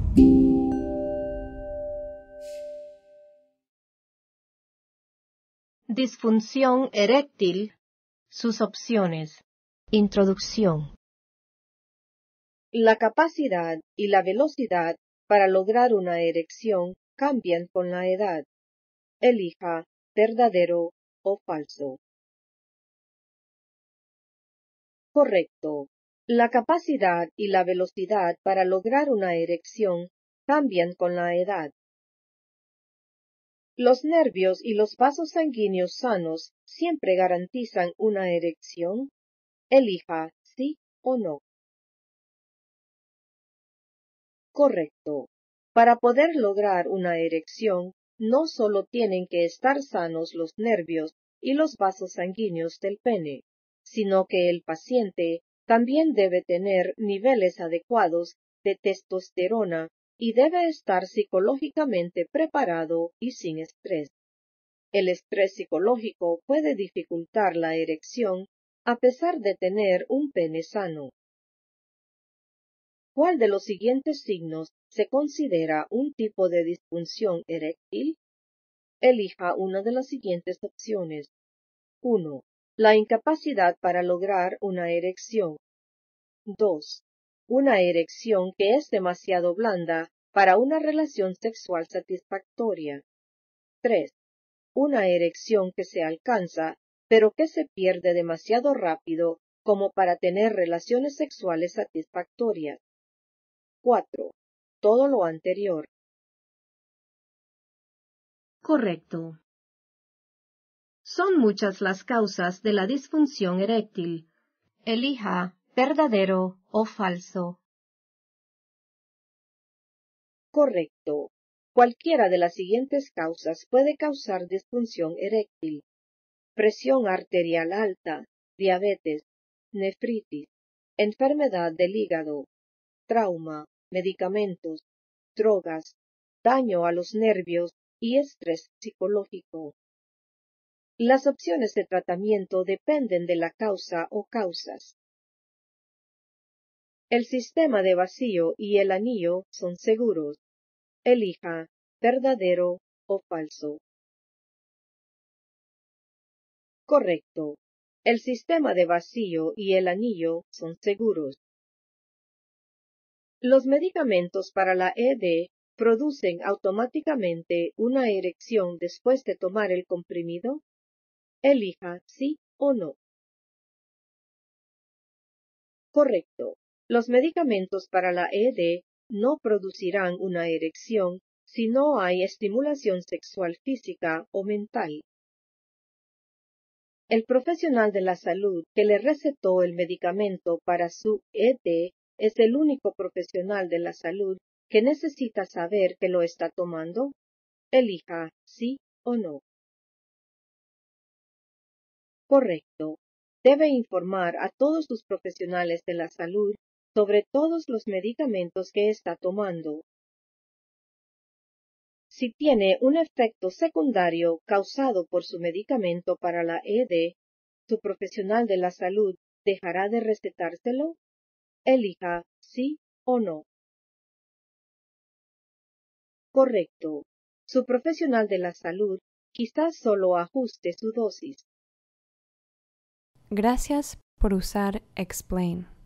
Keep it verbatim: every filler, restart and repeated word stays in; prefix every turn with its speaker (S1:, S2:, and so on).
S1: Disfunción eréctil, sus opciones. Introducción. La capacidad y la velocidad para lograr una erección cambian con la edad. Elija verdadero o falso. Correcto. La capacidad y la velocidad para lograr una erección cambian con la edad. Los nervios y los vasos sanguíneos sanos siempre garantizan una erección. Elija sí o no. Correcto. Para poder lograr una erección, no solo tienen que estar sanos los nervios y los vasos sanguíneos del pene, sino que el paciente también debe tener niveles adecuados de testosterona y debe estar psicológicamente preparado y sin estrés. El estrés psicológico puede dificultar la erección a pesar de tener un pene sano. ¿Cuál de los siguientes signos se considera un tipo de disfunción eréctil? Elija una de las siguientes opciones. uno. La incapacidad para lograr una erección. dos. Una erección que es demasiado blanda para una relación sexual satisfactoria. tres. Una erección que se alcanza, pero que se pierde demasiado rápido como para tener relaciones sexuales satisfactorias. cuatro. Todo lo anterior. Correcto. Son muchas las causas de la disfunción eréctil. Elija verdadero o falso. Correcto. Cualquiera de las siguientes causas puede causar disfunción eréctil: presión arterial alta, diabetes, nefritis, enfermedad del hígado, trauma, medicamentos, drogas, daño a los nervios y estrés psicológico. Las opciones de tratamiento dependen de la causa o causas. El sistema de vacío y el anillo son seguros. Elija verdadero o falso. Correcto. El sistema de vacío y el anillo son seguros. Los medicamentos para la E D producen automáticamente una erección después de tomar el comprimido. Elija sí o no. Correcto. Los medicamentos para la E D no producirán una erección si no hay estimulación sexual física o mental. El profesional de la salud que le recetó el medicamento para su E D es el único profesional de la salud que necesita saber que lo está tomando. Elija sí o no. Correcto. Debe informar a todos sus profesionales de la salud sobre todos los medicamentos que está tomando. Si tiene un efecto secundario causado por su medicamento para la E D, ¿su profesional de la salud dejará de recetárselo? Elija sí o no. Correcto. Su profesional de la salud quizás solo ajuste su dosis.
S2: Gracias por usar Explain.